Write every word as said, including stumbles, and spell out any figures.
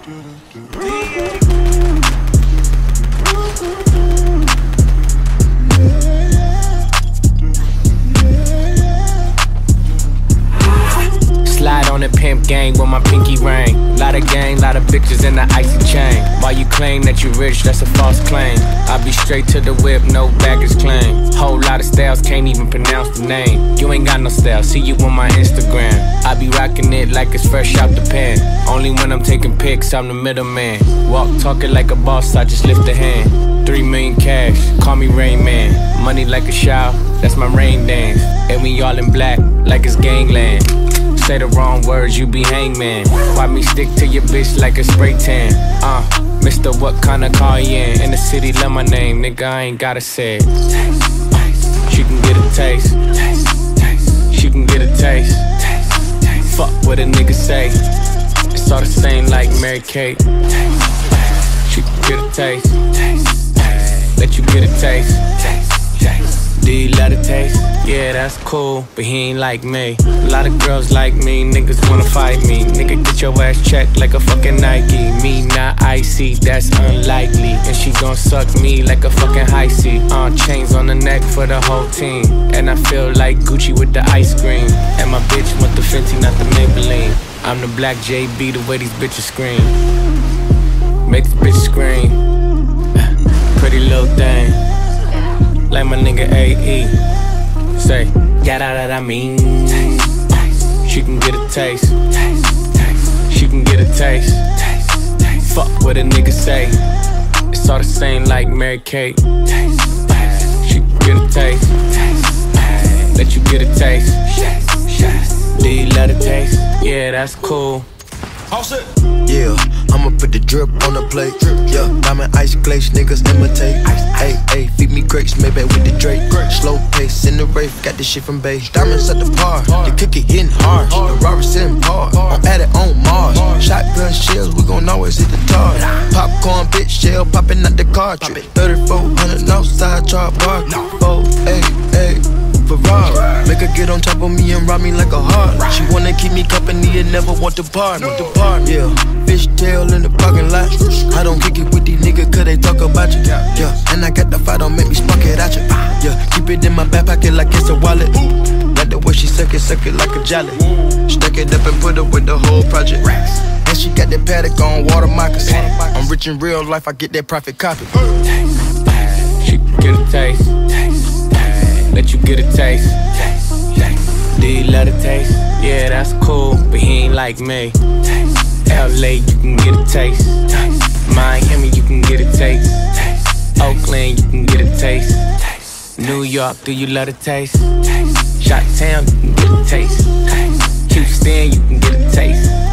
Slide on the pimp gang with my pinky ring. Lot of gang, lot of bitches in the icy chain. While you claim that you rich, that's a false claim. I be straight to the whip, no baggage claim. Whole lot of styles, can't even pronounce the name. You ain't got no style, see you on my Instagram. I be rocking it like it's fresh out the pen. Only when I'm taking pics, I'm the middleman. Walk talking like a boss, I just lift a hand. Three million cash, call me Rain Man. Money like a shower, that's my rain dance. And we all in black, like it's gangland. Say the wrong words, you be hangman. Why me stick to your bitch like a spray tan? Uh, Mister What kind of car you in? In the city, love my name, nigga, I ain't gotta say it. Taste, taste. She can get a taste. Taste, taste. She can get a taste. Taste, taste. Fuck what a nigga say. It's all the same like Mary Kate. Taste, taste. She can get a taste. Taste, taste. Let you get a taste. Taste, taste. Do you love the taste? Yeah, that's cool, but he ain't like me. A lot of girls like me, niggas wanna fight me. Nigga, get your ass checked like a fucking Nike. Me not icy, that's unlikely. And she gon' suck me like a fucking high C. Uh, chains on the neck for the whole team. And I feel like Gucci with the ice cream. And my bitch want the Fenty, not the Maybelline. I'm the black J B, the way these bitches scream. Make this bitch scream. Pretty little thing. Like my nigga A E. Say, got out that I mean. Taste, taste. She can get a taste. Taste, taste. She can get a taste. Taste, taste. Fuck what a nigga say. It's all the same like Mary Kate. Taste, taste. She can get a taste. Taste, taste. Let you get a taste. Taste, taste. Do you love the taste? Yeah, that's cool. Yeah, I'ma put the drip on the plate. Yeah, diamond ice glaze, niggas imitate. Hey, hey, feed me grapes, maybe with the Drake. Slow pace in the rave, got this shit from Bay. Diamonds at the bar, the cookie hitting hard. The Robert sitting hard, I'm at it on Mars. Shotgun shells, we gon' always hit the target. Popcorn, bitch, shell popping out the cartridge. thirty-four hundred outside, char bar. Oh, hey, hey. Ferrari. Make her get on top of me and rob me like a heart. She wanna keep me company and never want to part. Want to part, yeah. Fishtail in the parking lot. I don't kick it with these niggas cause they talk about you. Yeah, and I got the fight, don't make me spark it at you. Yeah, keep it in my back pocket like it's a wallet. Like the way she suck it, suck it like a jelly. Stuck it up and put up with the whole project. And she got that paddock on water moccasins. I'm rich in real life, I get that profit copy. Taste, taste. She can get a taste. Taste. Let you get a taste. Taste, taste. Do you love the taste? Yeah, that's cool, but he ain't like me. Taste, L A, you can get a taste. Taste. Miami, you can get a taste. Taste. Oakland, you can get a taste. Taste. New York, do you love the taste? Taste. Shot Town, you can get a taste. Taste. Houston, you can get a taste.